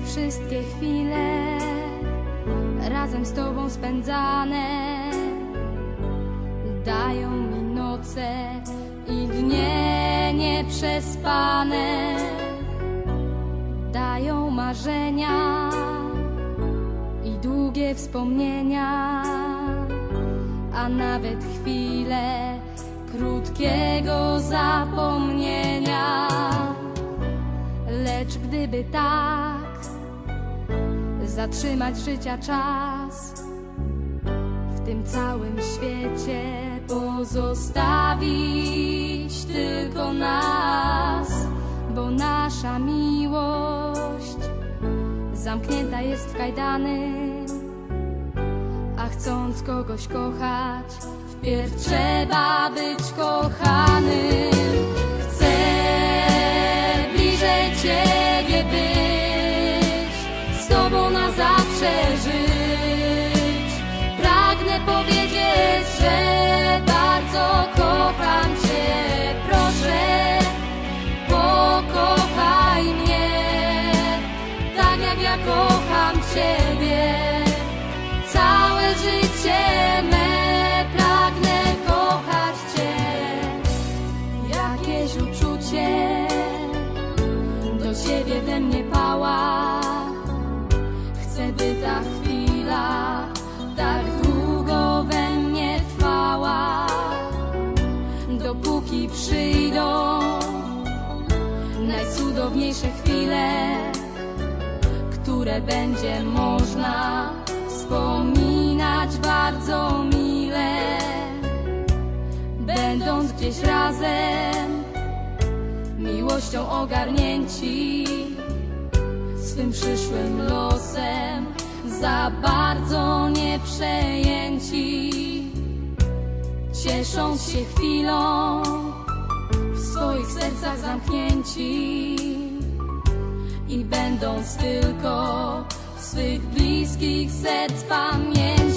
wszystkie chwile razem z Tobą spędzane dają mi noce i dnie nieprzespane, dają marzenia i długie wspomnienia, a nawet chwile krótkiego zapomnienia. Lecz gdyby tak zatrzymać życia czas, w tym całym świecie pozostawić tylko nas, bo nasza miłość zamknięta jest w kajdany, a chcąc kogoś kochać, wpierw trzeba być kochanym. Chcę bliżej Ciebie być, z Tobą na zawsze żyć. Pragnę powiedzieć, że bardzo kocham Cię. Proszę, pokochaj mnie, tak jak ja kocham Ciebie. Całe życie me pragnę kochać Cię. Jakieś uczucie do Ciebie we mnie pała. Chcę, by ta chwila tak długo we mnie trwała, dopóki przyjdą najcudowniejsze chwile, które będzie można wspominać bardzo mile, będąc gdzieś razem, miłością ogarnięci, swym przyszłym losem za bardzo nie przejęci, ciesząc się chwilą, w swoich sercach zamknięci i będąc tylko w swych bliskich serc pamięci.